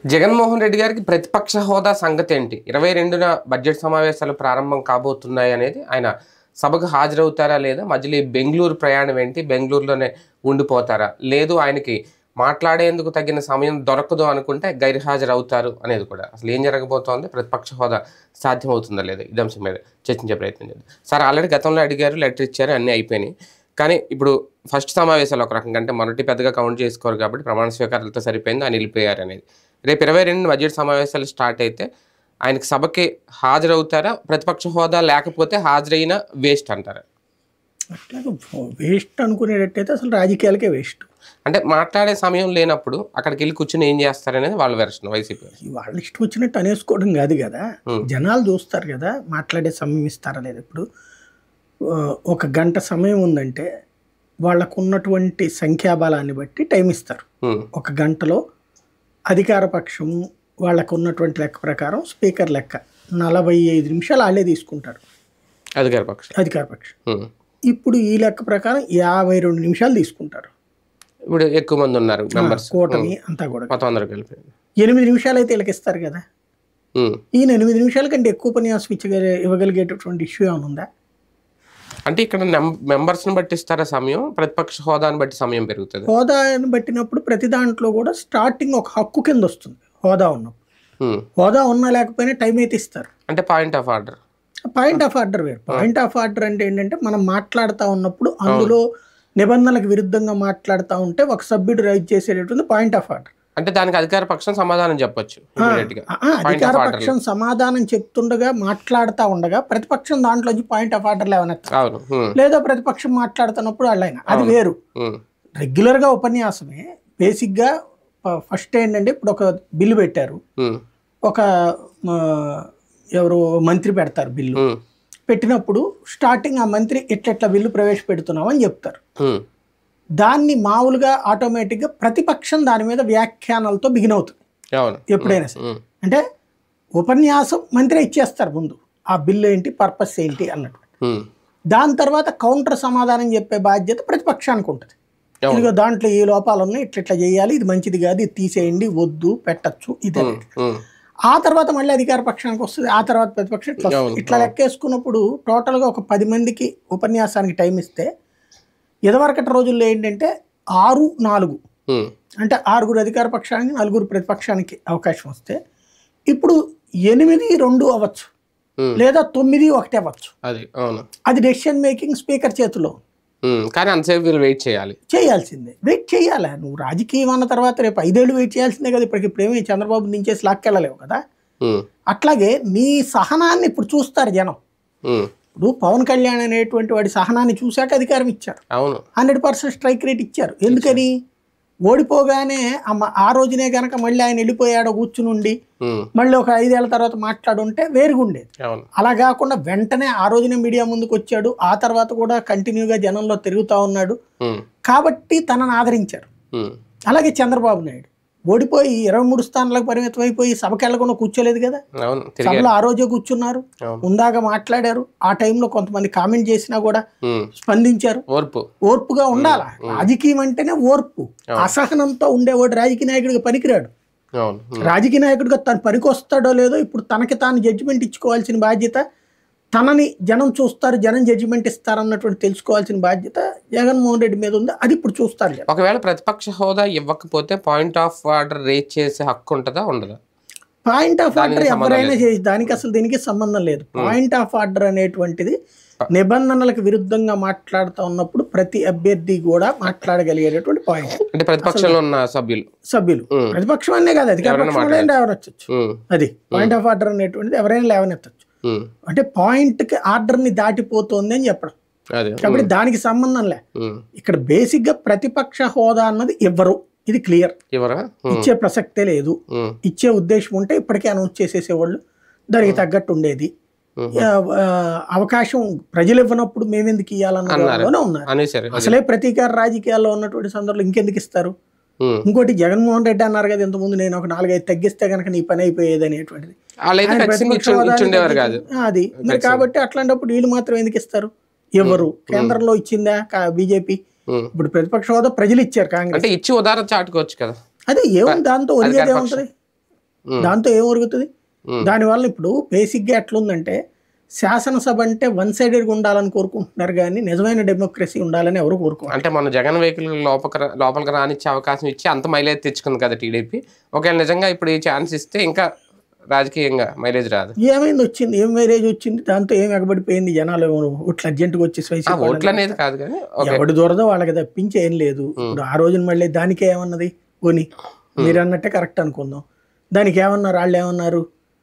జగన్మోహన్ రెడ్డి గారికి ప్రతిపక్ష హోదా సంగతి ఏంటి? 22న బడ్జెట్ సమావేశాలు ప్రారంభం కాబోతున్నాయి అనేది ఆయన సభకు హాజరవుతారా లేదా? మధ్యలో బెంగళూరు ప్రయాణం ఏంటి? బెంగళూరులోనే ఉండిపోతారా? లేదు ఆయనకి మాట్లాడేందుకు తగిన సమయం దొరకదు అనుకుంటే గైర్హాజరవుతారు అనేది కూడా అసలు ఏం జరగబోతోంది? ప్రతిపక్ష హోదా సాధ్యమవుతుందా లేదా? ఇదే అంశం మీద చర్చించే ప్రయత్నం చేద్దాం. సార్ ఆల్రెడీ గతంలో అడిగారు, లెటర్ ఇచ్చారు, అన్నీ అయిపోయినాయి. కానీ ఇప్పుడు ఫస్ట్ సమావేశాలు ఒక రకంగా అంటే మొదటి పెద్దగా కౌంట్ చేసుకోరు కాబట్టి ప్రమాణ స్వీకారాలతో సరిపోయింది, ఆయన వెళ్ళిపోయారు అనేది. రేపు 22 బడ్జెట్ సమావేశాలు స్టార్ట్ అయితే ఆయనకి సభకి హాజరవుతారా? ప్రతిపక్ష హోదా లేకపోతే హాజరైనా వేస్ట్ అంటారా? అట్లాగే వేస్ట్ అనుకునేటట్టయితే అసలు రాజకీయాలకే వేస్ట్. అంటే మాట్లాడే సమయం లేనప్పుడు అక్కడికి వెళ్ళి కూర్చొని ఏం చేస్తారనేది వాళ్ళ వెర్షన్ వైసీపీ. వాళ్ళ ఇష్టం వచ్చినట్టు అనేసుకోవడం కాదు కదా, జనాలు చూస్తారు కదా మాట్లాడే సమయం ఇస్తారా లేదు. ఇప్పుడు ఒక గంట సమయం ఉందంటే వాళ్ళకు ఉన్నటువంటి సంఖ్యాబలాన్ని బట్టి టైం ఇస్తారు. ఒక గంటలో అధికార పక్షము వాళ్ళకు ఉన్నటువంటి లెక్క ప్రకారం స్పీకర్ లెక్క 45 నిమిషాలు వాళ్ళే తీసుకుంటారు అధికార పక్షం. ఇప్పుడు ఈ లెక్క ప్రకారం 52 నిమిషాలు తీసుకుంటారు. ఇప్పుడు ఎక్కువ మంది ఉన్నారు కూటమి అంతా కూడా 8 నిమిషాలు అయితే వీళ్ళకి ఇస్తారు కదా. ఈయన 8 నిమిషాల కంటే ఎక్కువ ఉపన్యాసం ఇవ్వగలిగేటటువంటి ఇష్యూ ఏమైనా ఉందా? అంటే ఇక్కడ మెంబర్స్ని బట్టి ఇస్తారా సమయం? ప్రతిపక్ష హోదాని బట్టి సమయం పెరుగుతుంది. హోదాని బట్టినప్పుడు ప్రతి దాంట్లో కూడా స్టార్టింగ్ ఒక హక్కు కింద వస్తుంది. హోదా ఉన్నప్పుడు, హోదా ఉన్నా లేకపోయినా టైం అయితే ఇస్తారు. అంటే పాయింట్ ఆఫ్ ఆర్డర్ వేరు. పాయింట్ ఆఫ్ ఆర్డర్ అంటే ఏంటంటే మనం మాట్లాడుతూ ఉన్నప్పుడు అందులో నిబంధనలకు విరుద్ధంగా మాట్లాడుతూ ఉంటే ఒక సభ్యుడు రైజ్ చేసేటటువంటి పాయింట్ ఆఫ్ ఆర్డర్. అంటే దానికి అధికార పక్షం సమాధానం చెప్పొచ్చు. అధికార పక్షం సమాధానం చెప్తుండగా మాట్లాడుతూ ఉండగా ప్రతిపక్షం దాంట్లోంచి పాయింట్ ఆఫ్ ఆర్డర్ లేవనెత్తారు, లేదా ప్రతిపక్షం మాట్లాడుతున్నప్పుడు వాళ్ళైనా అది వేరు. రెగ్యులర్ గా ఉపన్యాసమే బేసిక్ గా. ఫస్ట్ ఏంటంటే ఇప్పుడు ఒక బిల్లు పెట్టారు, ఒక ఎవరు మంత్రి పెడతారు బిల్లు. పెట్టినప్పుడు స్టార్టింగ్ ఆ మంత్రి ఎట్లెట్లా బిల్లు ప్రవేశపెడుతున్నాం అని చెప్తారు. దాన్ని మామూలుగా ఆటోమేటిక్గా ప్రతిపక్షం దాని మీద వ్యాఖ్యానాలతో బిగిన్ అవుతుంది ఎప్పుడైనా సరే. అంటే ఉపన్యాసం మంత్రి ఇచ్చేస్తారు ముందు, ఆ బిల్లు ఏంటి, పర్పస్ ఏంటి అన్నట్టు. దాని తర్వాత కౌంటర్ సమాధానం చెప్పే బాధ్యత ప్రతిపక్షానికి ఉంటుంది. ఇదిగో దాంట్లో ఏ లోపాలు ఉన్నాయి, ఇట్లా చేయాలి, ఇది మంచిది కాదు, ఇది తీసేయండి, వద్దు, పెట్టచ్చు, ఇది. ఆ తర్వాత మళ్ళీ అధికార పక్షానికి వస్తుంది, ఆ తర్వాత ప్రతిపక్షం. ఇట్లా లెక్కేసుకున్నప్పుడు టోటల్గా ఒక 10 మందికి ఉపన్యాసానికి టైం ఇస్తే ఇదివరకటి రోజుల్లో ఏంటంటే 6-4 అంటే 6 అధికార పక్షానికి 4 ప్రతిపక్షానికి అవకాశం వస్తే ఇప్పుడు 8-2 అవ్వచ్చు, లేదా 9-1 అవ్వచ్చు. అది డెసిషన్ మేకింగ్ స్పీకర్ చేతిలో. కానీ అంతసేపు వీళ్ళు వెయిట్ చేయాల్సిందే, వెయిట్ చేయాలి. నువ్వు రాజకీయం అన్న తర్వాత రేపు 5 ఏళ్ళు వెయిట్ చేయాల్సిందే కదా. ఇప్పుడేమీ చంద్రబాబు నుంచేసి లాక్కెళ్ళలేవు కదా. అట్లాగే నీ సహనాన్ని ఇప్పుడు చూస్తారు జనం. ఇప్పుడు పవన్ కళ్యాణ్ అనేటువంటి వాడి సహనాన్ని చూశాక అధికారం ఇచ్చారు. 100% స్ట్రైక్ రేట్ ఇచ్చారు. ఎందుకని? ఓడిపోగానే ఆ రోజునే కనుక మళ్ళీ ఆయన వెళ్ళిపోయాడో కూర్చుని మళ్ళీ ఒక 5 ఏళ్ల తర్వాత మాట్లాడుంటే వేరుగుండేది. అలా కాకుండా వెంటనే ఆ రోజునే మీడియా ముందుకు వచ్చాడు, ఆ తర్వాత కూడా కంటిన్యూగా జనంలో తిరుగుతూ ఉన్నాడు కాబట్టి తనను ఆదరించారు. అలాగే చంద్రబాబు నాయుడు ఓడిపోయి 23 స్థానాలకు పరిమితం అయిపోయి సభకి వెళ్ళకుండా కూర్చోలేదు కదా. సభలో ఆ రోజే కూర్చున్నారు, ఉందాక మాట్లాడారు. ఆ టైంలో కొంతమంది కామెంట్ చేసినా కూడా స్పందించారు. ఓర్పుగా ఉండాలా. రాజకీయం అంటేనే ఓర్పు. అసహనంతో ఉండేవాడు రాజకీయ నాయకుడిగా పనికిరాడు. రాజకీయ నాయకుడిగా తను పనికొస్తాడో లేదో ఇప్పుడు తనకి తాను జడ్జిమెంట్ ఇచ్చుకోవాల్సిన బాధ్యత, తనని జనం చూస్తారు, జనం జడ్జిమెంట్ ఇస్తారు అన్నటువంటి తెలుసుకోవాల్సిన బాధ్యత జగన్మోహన్ రెడ్డి మీద ఉంది. అది ఇప్పుడు చూస్తారు. ఒకవేళ ప్రతిపక్ష హోదా ఇవ్వకపోతే పాయింట్ ఆఫ్ ఆర్డర్ రేజ్ చేసే హక్కు ఉంటుందా ఉండదా? పాయింట్ ఆఫ్ ఆర్డర్ ఎవరైనా చేసి దానికి అసలు దీనికి సంబంధం లేదు. పాయింట్ ఆఫ్ ఆర్డర్ అనేటువంటిది నిబంధనలకు విరుద్ధంగా మాట్లాడుతూ ఉన్నప్పుడు ప్రతి అభ్యర్థి కూడా మాట్లాడగలిగేటటువంటి పాయింట్. అంటే ప్రతిపక్షంలో ఉన్న సభ్యులు ప్రతిపక్షం అనే కాదు, అధికార పక్షంలో లేవనెత్తచ్చు. అది పాయింట్ ఆఫ్ ఆర్డర్ అనేటువంటిది ఎవరైనా లేవనెత్తచ్చు. అంటే పాయింట్ కి ఆర్డర్ ని దాటిపోతుంది అని చెప్పడం. కాబట్టి దానికి సంబంధం లే. ఇక్కడ బేసిక్ గా ప్రతిపక్ష హోదా అన్నది ఎవరు, ఇది క్లియర్. ఇచ్చే ప్రసక్తే లేదు. ఇచ్చే ఉద్దేశం ఉంటే ఇప్పటికే అనౌన్స్ చేసేసేవాళ్ళు, దానికి తగ్గట్టు ఉండేది. అవకాశం ప్రజలు ఇవ్వనప్పుడు మేమెందుకు ఇవ్వాలన్నలోనే ఉన్నారు. అసలే ప్రతీకార రాజకీయాల్లో ఉన్నటువంటి సందర్భంలో ఇంకెందుకు ఇస్తారు? ఇంకోటి జగన్మోహన్ రెడ్డి అన్నారు కదా ఇంతకుముందు, నేను ఒక 4-5 తగ్గిస్తే కనుక నీ పని అయిపోయేది అనేటువంటిది. అది మరి కాబట్టి అట్లాంటప్పుడు వీళ్ళు మాత్రం ఎందుకు ఇస్తారు? ఎవరు కేంద్రంలో ఇచ్చిందా బీజేపీ? ఇప్పుడు ప్రతిపక్ష హోదా ప్రజలు ఇచ్చారు, కాంగ్రెస్ ఇచ్చి ఉదాహరణ చాటుకోవచ్చు కదా. అదే ఏముంది దాంతో ఒరిగేది ఏముంటది? దాంతో ఏం జరుగుతుంది? దానివల్ల ఇప్పుడు బేసిక్గా ఎట్లుందంటే శాసనసభ అంటే వన్ సైడెడ్గా ఉండాలని కోరుకుంటున్నారు కానీ నిజమైన డెమోక్రసీ ఉండాలని ఎవరు కోరుకోరు. అంటే మన జగన్ వెహికల్ లోపలికి రానిచ్చే అవకాశం ఇచ్చి అంత మైలేజ్ తెచ్చుకుంది కదా టీడీపీ. ఒకవేళ నిజంగా ఇప్పుడు ఈ ఛాన్స్ ఇస్తే ఇంకా రాజకీయంగా మైలేజ్ రాదు. ఏమైంది వచ్చింది? ఏం మైలేజ్ వచ్చింది? దాంతో ఏం ఎగబడిపోయింది? జనాలు ఇట్లా అర్జెంట్గా వచ్చేసి ఓట్లు అనేది కాదు కానీ ఎవడి దూరదో వాళ్ళకి తప్పించి ఏం లేదు. ఇప్పుడు ఆ రోజున మళ్ళీ దానికి ఏమన్నది పోనీ మీరు అన్నట్టే కరెక్ట్ అనుకుందాం. దానికి ఏమన్నారు వాళ్ళు? ఏమన్నారు?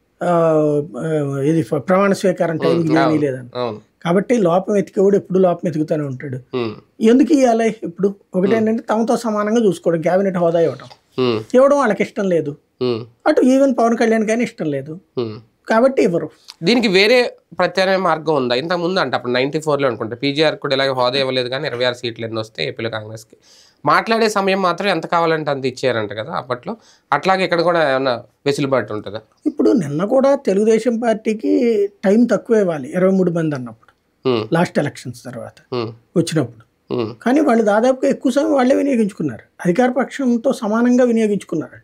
ఇది ప్రమాణ స్వీకారం టైంకి ఏమీ లేదని. కాబట్టి లోపం ఎతికేవాడు ఎప్పుడు లోపం ఎతుకుతూనే ఉంటాడు. ఎందుకు ఇవ్వాలి? ఇప్పుడు ఒకటేంటంటే తమతో సమానంగా చూసుకోవడం, క్యాబినెట్ హోదా ఇవ్వడం వాళ్ళకి ఇష్టం లేదు. అటు ఈవెన్ పవన్ కళ్యాణ్ కానీ ఇష్టం లేదు కాబట్టి ఇవ్వరు. దీనికి వేరే ప్రత్యామ్నాయ మార్గం ఉందా? ఇంతకుముందు అంటే అప్పుడు 94లో అనుకుంటా పీజీఆర్ కూడా ఇలాగే హోదా ఇవ్వలేదు కానీ 26 సీట్లు ఎన్ని వస్తే ఏపీలో కాంగ్రెస్కి మాట్లాడే సమయం మాత్రం ఎంత కావాలంటే అంత ఇచ్చారంట కదా అప్పట్లో. అట్లాగే ఇక్కడ కూడా ఏమన్నా వెసులుబాటు ఉంటుందా? ఇప్పుడు నిన్న కూడా తెలుగుదేశం పార్టీకి టైం తక్కువ ఇవ్వాలి 23 మంది అన్నప్పుడు, లాస్ట్ ఎలక్షన్స్ తర్వాత వచ్చినప్పుడు. కానీ వాళ్ళు దాదాపుగా ఎక్కువ సమయం వాళ్ళే వినియోగించుకున్నారు, అధికార పక్షంతో సమానంగా వినియోగించుకున్నారు.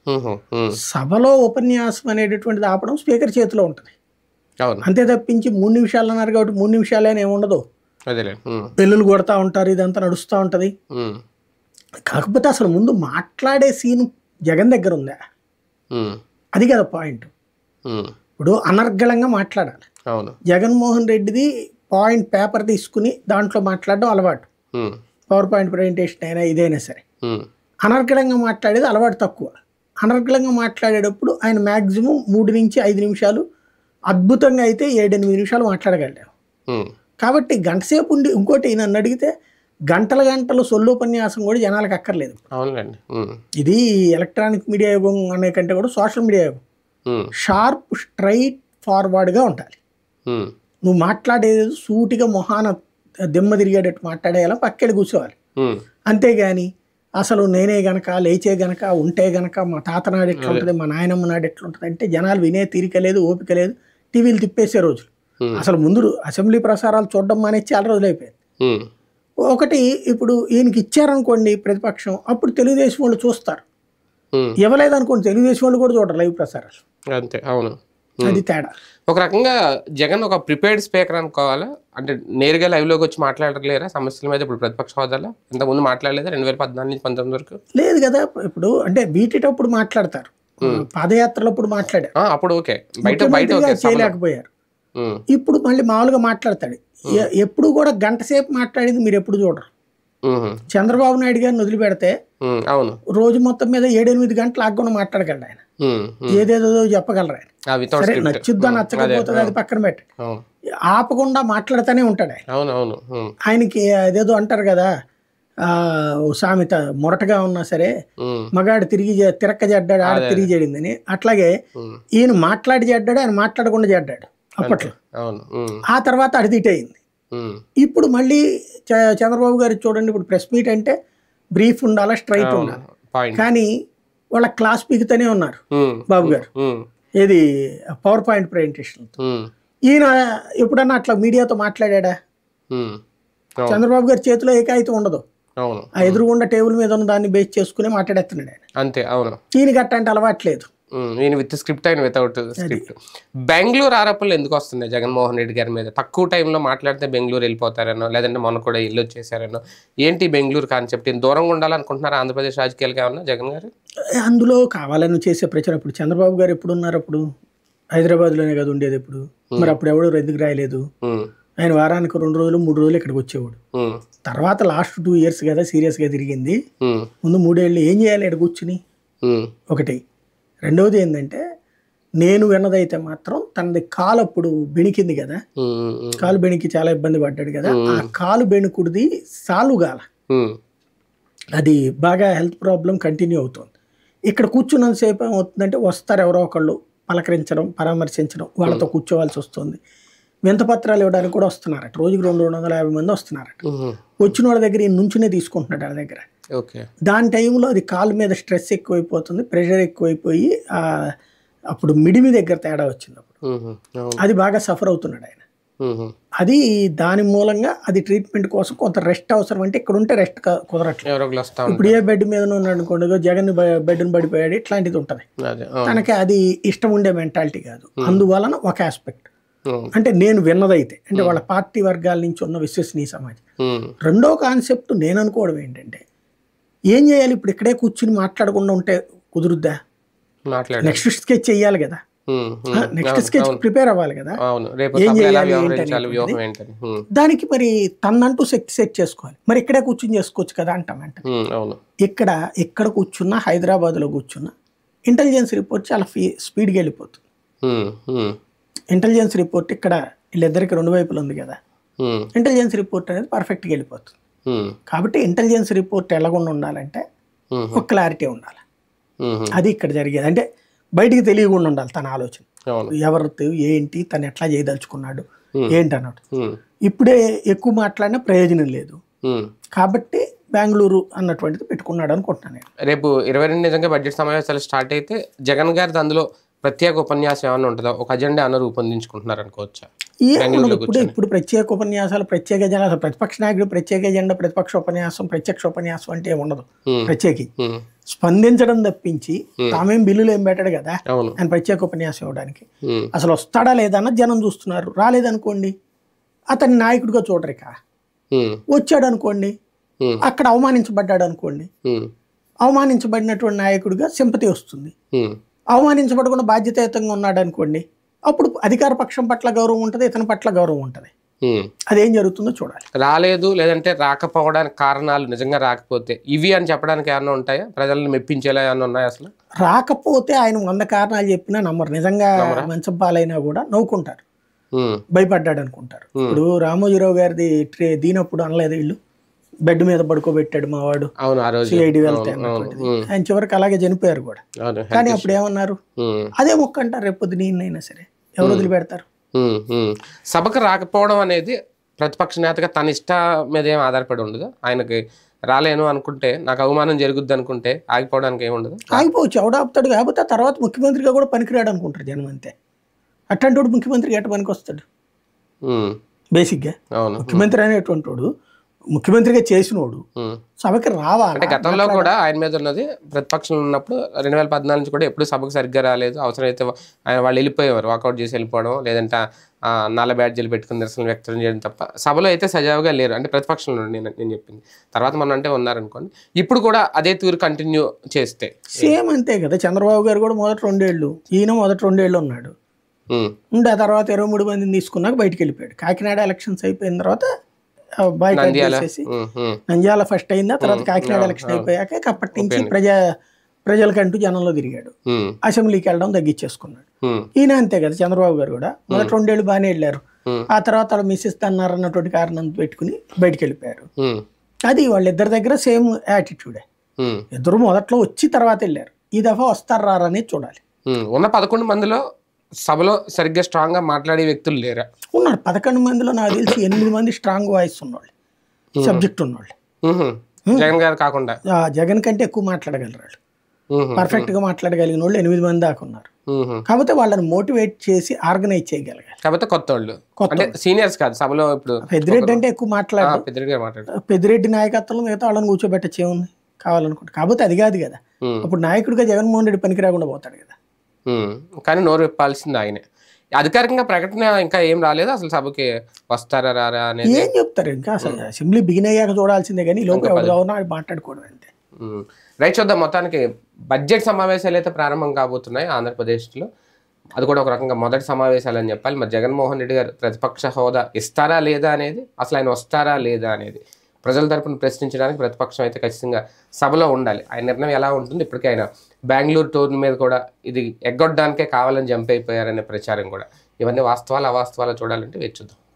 సభలో ఉపన్యాసం అనేటటువంటిది ఆపడం స్పీకర్ చేతిలో ఉంటుంది అంతే తప్పించి 3 నిమిషాలు అన్నారు కాబట్టి 3 నిమిషాలైనా ఏముండదు. పెళ్ళిళ్ళు కొడతా ఉంటారు, ఇదంతా నడుస్తూ ఉంటుంది. కాకపోతే అసలు ముందు మాట్లాడే సీన్ జగన్ దగ్గర ఉందా? అది కదా పాయింట్. ఇప్పుడు అనర్గళంగా మాట్లాడాలి. జగన్మోహన్ రెడ్డిది పాయింట్ పేపర్ తీసుకుని దాంట్లో మాట్లాడడం అలవాటు, పవర్ పాయింట్ ప్రజెంటేషన్ అయినా ఇదైనా సరే. అనర్గళంగా మాట్లాడేది అలవాటు తక్కువ. అనర్గళంగా మాట్లాడేటప్పుడు ఆయన మ్యాక్సిమం 3 నుంచి 5 నిమిషాలు, అద్భుతంగా అయితే 7-8 నిమిషాలు మాట్లాడగలిగారు. కాబట్టి గంట సేపు ఉండి ఇంకోటి నన్ను అడిగితే గంటలు సొల్లోపన్యాసం కూడా జనాలకు అక్కర్లేదు. ఇది ఎలక్ట్రానిక్ మీడియా యుగం అనే కంటే కూడా సోషల్ మీడియా యుగం. షార్ప్ స్ట్రైట్ ఫార్వర్డ్గా ఉండాలి. నువ్వు మాట్లాడేది సూటిగా మొహాన దిమ్మ తిరిగేటట్టు మాట్లాడేలా పక్కకి కూర్చోవాలి. అంతేగాని అసలు నేనే గనక లేచే గనక ఉంటే గనక మా తాత నాడు ఎట్లా ఉంటుంది, మా నాయనమ్మ నాడు ఎట్లా ఉంటుంది అంటే జనాలు వినే తీరిక లేదు, ఓపిక లేదు, టీవీలు తిప్పేసే రోజులు. అసలు ముందు అసెంబ్లీ ప్రసారాలు చూడడం మానేసి చాలా రోజులు అయిపోయింది. ఒకటి ఇప్పుడు ఈయనకి ఇచ్చారనుకోండి ప్రతిపక్షం, అప్పుడు తెలుగుదేశం వాళ్ళు చూస్తారు. ఇవ్వలేదనుకోండి తెలుగుదేశం వాళ్ళు కూడా చూడరు లైవ్ ప్రసారాలు. అంతే, అవును. అది తేడా. ఒక రకంగా జగన్ ఒక ప్రిపేర్డ్ స్పీకర్ అనుకోవాలా? అంటే నేరుగా లైవ్లోకి వచ్చి మాట్లాడలేరా సమస్యల మీద? ఇప్పుడు ప్రతిపక్ష హోదాలో ఇంతకుముందు మాట్లాడలేదా 2014 నుంచి 2019 వరకు? లేదు కదా. ఇప్పుడు అంటే వీటిటప్పుడు మాట్లాడతారు, పాదయాత్రలప్పుడు మాట్లాడారు, అప్పుడు ఓకే, బయట చేయలేకపోయారు. ఇప్పుడు మళ్ళీ మామూలుగా మాట్లాడతాడు. ఎప్పుడు కూడా గంట సేపు మాట్లాడింది మీరు ఎప్పుడు చూడరు. చంద్రబాబు నాయుడు గారిని వదిలిపెడితే రోజు మొత్తం మీద 7-8 గంటలు ఆగకుండా మాట్లాడగలడు ఆయన, ఏదేదో చెప్పగలరు ఆయన. సరే నచ్చుద్దా నచ్చకపోతుంది అది పక్కన పెట్టి ఆపకుండా మాట్లాడుతూనే ఉంటాడు ఆయన. ఆయనకి అదేదో అంటారు కదా సామెత, మొరటగా ఉన్నా సరే మగాడు తిరక్క చెడ్డాడు ఆడ తిరిగి చెడిందని. అట్లాగే ఈయన మాట్లాడి చెడ్డాడు, ఆయన మాట్లాడకుండా చెడ్డాడు అప్పట్లో. ఆ తర్వాత అడిదిట్ అయింది. ఇప్పుడు మళ్ళీ చంద్రబాబు గారు చూడండి, ఇప్పుడు ప్రెస్ మీట్ అంటే బ్రీఫ్ ఉండాలా, స్ట్రైట్ ఉండాలి. కానీ వాళ్ళ క్లాస్ పీకుతూనే ఉన్నారు బాబు గారు, ఏది పవర్ పాయింట్ ప్రజెంటేషన్. ఈయన ఎప్పుడన్నా అట్లా మీడియాతో మాట్లాడా? చంద్రబాబు గారి చేతిలో ఏ కాగితం ఉండదు, ఆ ఎదురుగుండా టేబుల్ మీద ఉన్న దాన్ని బేస్ చేసుకుని మాట్లాడేస్తున్నాడు ఆయన. అంతే, అవును. ఈయనకి అట్లాంటి అలవాట్లేదు. ఈయన విత్ స్క్రిప్ట్, ఆయన వితౌట్ స్క్రిప్ట్. బెంగళూరు ఆరోపణలు ఎందుకు వస్తున్నాయి జగన్మోహన్ రెడ్డి గారి మీద? తక్కువ టైంలో మాట్లాడితే బెంగళూరు వెళ్ళిపోతారనో, లేదంటే మొన్న కూడా ఇల్లు వచ్చేసారనో. ఏంటి బెంగళూరు కాన్సెప్ట్? దూరంగా ఉండాలనుకుంటున్నారు ఆంధ్రప్రదేశ్ రాజకీయాలుగా ఏమన్నా జగన్ గారు? అందులో కావాలని చేసే ప్రచారం. ఇప్పుడు చంద్రబాబు గారు ఎప్పుడు ఉన్నారు? అప్పుడు హైదరాబాద్లోనే కదా ఉండేది. ఇప్పుడు మరి అప్పుడు ఎవడు ఎందుకు రాయలేదు? ఆయన వారానికి 2 రోజులు 3 రోజులు ఇక్కడికి వచ్చేవాడు. తర్వాత లాస్ట్ 2 years కదా సీరియస్గా తిరిగింది. ముందు 3 ఏళ్ళు ఏం చేయాలి ఇక్కడ కూర్చుని? ఒకటి. రెండవది ఏంటంటే, నేను విన్నదైతే మాత్రం తనది కాలు అప్పుడు బెణికింది కదా, కాలు బెణికి చాలా ఇబ్బంది పడ్డాడు కదా, ఆ కాలు బెణుకుడిది సాల్వ్ కాల, అది బాగా హెల్త్ ప్రాబ్లం కంటిన్యూ అవుతుంది. ఇక్కడ కూర్చున్నంతసేపు ఏమవుతుందంటే వస్తారు ఎవరో ఒకళ్ళు పలకరించడం, పరామర్శించడం, వాళ్ళతో కూర్చోవాల్సి వస్తుంది. వింతపత్రాలు ఇవ్వడానికి కూడా వస్తున్నారట, రోజుకి 250 మంది వస్తున్నారట. వచ్చిన వాళ్ళ దగ్గర ఈ నుంచునే తీసుకుంటున్నాడు వాళ్ళ దగ్గర. దాని టైంలో అది కాలు మీద స్ట్రెస్ ఎక్కువైపోతుంది, ప్రెషర్ ఎక్కువైపోయి అప్పుడు మిడిమి దగ్గర తేడా వచ్చింది. అప్పుడు అది బాగా సఫర్ అవుతున్నాడు ఆయన. అది దాని మూలంగా అది ట్రీట్మెంట్ కోసం కొంత రెస్ట్ అవసరం. అంటే ఇక్కడ ఉంటే రెస్ట్ కుదరట్లేదు. ఇప్పుడు ఏ బెడ్ మీద ఉన్నాడు అనుకోండి, జగన్ బెడ్ని పడిపోయాడు, ఇట్లాంటిది ఉంటుంది. తనకి అది ఇష్టం ఉండే మెంటాలిటీ కాదు. అందువలన ఒక ఆస్పెక్ట్ అంటే నేను విన్నదైతే అంటే వాళ్ళ పార్టీ వర్గాల నుంచి ఉన్న విశ్వసనీయ సమాజం. రెండో కాన్సెప్ట్ నేను అనుకోవడం ఏంటంటే, ఏం చేయాలి ఇప్పుడు ఇక్కడే కూర్చుని మాట్లాడకుండా ఉంటే కుదురుద్దా? నెక్స్ట్ స్కెచ్ చెయ్యాలి కదా, నెక్స్ట్ స్కెచ్ ప్రిపేర్ అవ్వాలి కదా, ఏం చేయాలి దానికి మరి తనంటూ సెట్ చేసుకోవాలి. మరి ఇక్కడే కూర్చుని చేసుకోవచ్చు కదా అంటామంట. ఇక్కడ కూర్చున్నా, హైదరాబాద్లో కూర్చున్నా ఇంటెలిజెన్స్ రిపోర్ట్ చాలా స్పీడ్గా వెళ్ళిపోతుంది. ఇంటెలిజెన్స్ రిపోర్ట్ ఇక్కడ వీళ్ళిద్దరికి రెండు వైపులు ఉంది కదా, ఇంటెలిజెన్స్ రిపోర్ట్ అనేది పర్ఫెక్ట్గా వెళ్ళిపోతుంది. కాబట్టి ఇంటెలిజెన్స్ రిపోర్ట్ ఎలాగుండా ఉండాలంటే ఒక క్లారిటీ ఉండాలి. అది ఇక్కడ జరిగేది. అంటే బయటికి తెలియకుండా ఉండాలి తన ఆలోచన, ఎవరితో ఏంటి, తను ఎట్లా చేయదలుచుకున్నాడు ఏంటి అన్నట్టు. ఇప్పుడే ఎక్కువ మాట్లాడినా ప్రయోజనం లేదు కాబట్టి బెంగళూరు అన్నటువంటిది పెట్టుకున్నాడు అనుకుంటున్నాను. రేపు 22 నిజంగా బడ్జెట్ సమావేశాలు స్టార్ట్ అయితే జగన్ గారిది అందులో ప్రత్యేక ఉపన్యాసం ఏమన్నా ఉంటుందా? ఒక అజెండా అన్న రూపొందించుకుంటున్నారు అనుకోవచ్చా? ఇప్పుడు ప్రత్యేక ఉపన్యాసాలు, ప్రత్యేక ఎజెండా, ప్రతిపక్ష నాయకుడు ప్రత్యేక ఎజెండా, ప్రతిపక్ష ఉపన్యాసం, ప్రత్యక్ష ఉపన్యాసం అంటే ఉండదు. ప్రత్యేకి స్పందించడం తప్పించి తామేం బిల్లులు ఏం పెట్టాడు కదా ఆయన ప్రత్యేక ఉపన్యాసం ఇవ్వడానికి. అసలు వస్తాడా లేదా అన్నది జనం చూస్తున్నారు. రాలేదనుకోండి అతని నాయకుడిగా చూడరిక, వచ్చాడు అనుకోండి అక్కడ అవమానించబడ్డాడు అనుకోండి, అవమానించబడినటువంటి నాయకుడిగా సింపతి వస్తుంది. అవమానించబడకుండా బాధ్యతాయుతంగా ఉన్నాడు అనుకోండి, అప్పుడు అధికార పక్షం పట్ల గౌరవం ఉంటుంది, ఇతని పట్ల గౌరవం ఉంటుంది. అదేం జరుగుతుందో చూడాలి. రాలేదు లేదంటే రాకపోవడానికి కారణాలు నిజంగా రాకపోతే ఇవి అని చెప్పడానికి ఏమన్నా ఉంటాయా? ప్రజలను మెప్పించేలా ఏమన్నా ఉన్నాయా? అసలు రాకపోతే ఆయన 100 కారణాలు చెప్పినా నమ్మరు. నిజంగా మంచం పాలైనా కూడా నవ్వుకుంటారు, భయపడ్డాడు అనుకుంటారు. ఇప్పుడు రామోజీరావు గారిది దీనప్పుడు అనలేదు వీళ్ళు, బెడ్ మీద పడుకోబెట్టాడు మావాడు, సిఐడి వెళ్తే ఆయన చివరికి అలాగే చనిపోయారు కూడా. కానీ అప్పుడు ఏమన్నారు? అదే మొక్క అంటారు రేపు నేనైనా సరే, ఎవరు వదిలిపెడతారు? సభకు రాకపోవడం అనేది ప్రతిపక్ష నేతగా తన ఇష్ట మీద ఏం ఆధారపడి ఉండదు. ఆయనకి రాలేను అనుకుంటే, నాకు అవమానం జరుగుద్ది అనుకుంటే ఆగిపోవడానికి ఏముండదు. ఆగిపోవచ్చు, ఎవడాపుతాడు. కాకపోతే తర్వాత ముఖ్యమంత్రిగా కూడా పనికిరాడు అనుకుంటారు జనం అంతే. అట్లాంటి ముఖ్యమంత్రికి ఎట్ట పనికి వస్తాడు? బేసిక్గా ముఖ్యమంత్రి అనేటువంటి వాడు ముఖ్యమంత్రిగా చేసినోడు సభకి రావాలి. అంటే గతంలో కూడా ఆయన మీద ఉన్నది ప్రతిపక్షంలో ఉన్నప్పుడు 2014 నుంచి కూడా ఎప్పుడు సభకు సరిగ్గా రాలేదు. అవసరమైతే ఆయన వాళ్ళు వెళ్ళిపోయేవారు, వాకౌట్ చేసి వెళ్ళిపోవడం, లేదంటే నల్ల బ్యాడ్జీలు పెట్టుకుని నిరసన వ్యక్తం చేయడం తప్ప సభలో అయితే సజావుగా లేరు. అంటే ప్రతిపక్షంలో నేను చెప్పింది. తర్వాత మనం అంటే ఉన్నారనుకోండి, ఇప్పుడు కూడా అదే తీరు కంటిన్యూ చేస్తే సేమ్ అంతే కదా. చంద్రబాబు గారు కూడా మొదటి 2 ఏళ్ళు, ఈయన మొదటి 2 ఏళ్ళు ఉన్నాడు, ఉండే తర్వాత 23 మందిని తీసుకున్నాక బయటికి వెళ్ళిపోయాడు. కాకినాడ ఎలక్షన్స్ అయిపోయిన తర్వాత బాయ్కాట్ చేసేసి నంద్యాల ఫస్ట్ అయిందా, తర్వాత కాకినాడ ఎలక్షన్ అయిపోయాక అప్పటి నుంచి ప్రజలకంటూ జనంలో తిరిగాడు, అసెంబ్లీకి వెళ్ళడం తగ్గించేసుకున్నాడు. ఈయన అంతే కదా. చంద్రబాబు గారు కూడా మొదటి 2 ఏళ్ళు బాగానే వెళ్ళారు, ఆ తర్వాత మిస్ ఇస్తున్నారు అన్నటువంటి కారణం పెట్టుకుని బయటికి వెళ్ళిపోయారు. అది వాళ్ళిద్దరి దగ్గర సేమ్ యాటిట్యూడే. ఇద్దరు మొదట్లో వచ్చి తర్వాత వెళ్ళారు, ఈ దఫా వస్తారు రారనేది చూడాలి. ఉన్న 11 మందిలో సభలో సరిగ్గా స్ట్రాంగ్ గా మాట్లాడే వ్యక్తులు లేరా? ఉన్నారు. 11 మందిలో నాకు తెలిసి 8 మంది స్ట్రాంగ్ వాయిస్ ఉన్నవాళ్ళు, సబ్జెక్ట్ ఉన్నవాళ్ళు. జగన్ గారు కాకుండా జగన్ కంటే ఎక్కువ మాట్లాడగలరు వాళ్ళు, పర్ఫెక్ట్ గా మాట్లాడగలిగిన వాళ్ళు 8 మంది దాకా ఉన్నారు. కాకపోతే వాళ్ళని మోటివేట్ చేసి ఆర్గనైజ్ చేయగలగాలి. కాకపోతే కొత్త వాళ్ళు, సీనియర్స్ కాదు సభలో. ఇప్పుడు పెద్దిరెడ్డి అంటే ఎక్కువ మాట్లాడారు, పెద్దిరెడ్డి నాయకత్వంలో మిగతా వాళ్ళని కూర్చోబెట్టచ్చు ఏముంది కావాలనుకుంటే. కాకపోతే అది కాదు కదా, అప్పుడు నాయకుడిగా జగన్మోహన్ రెడ్డి పనికి రాకుండా పోతాడు కదా. కానీ నోరు విప్పాల్సింది ఆయనే. అధికారికంగా ప్రకటన ఇంకా ఏం రాలేదు. అసలు సభకి వస్తారా రారా అనేది ఏం చెప్తారు? ఇంకా అసలు అసెంబ్లీ బిగిన్ అయ్యాక చూడాల్సిందే కానీ లోపల మాట్లాడుకోవడం అంతే. రైట్, చూద్దాం. మొత్తానికి బడ్జెట్ సమావేశాలు అయితే ప్రారంభం కాబోతున్నాయి ఆంధ్రప్రదేశ్లో. అది కూడా ఒక రకంగా మొదటి సమావేశాలు అని చెప్పాలి. మరి జగన్మోహన్ రెడ్డి గారు ప్రతిపక్ష హోదా ఇస్తారా లేదా అనేది, అసలు ఆయన వస్తారా లేదా అనేది ప్రజల తరపున ప్రశ్నించడానికి ప్రతిపక్షం అయితే ఖచ్చితంగా సభలో ఉండాలి. ఆయన నిర్ణయం ఎలా ఉంటుంది? ఇప్పటికే ఆయన బెంగళూరు టూర్ మీద కూడా ఇది ఎగ్గొట్టడానికే కావాలని జంప్ అయిపోయారనే ప్రచారం కూడా. ఇవన్నీ వాస్తవాలు అవాస్తవాలు చూడాలంటే వేచి చూద్దాం.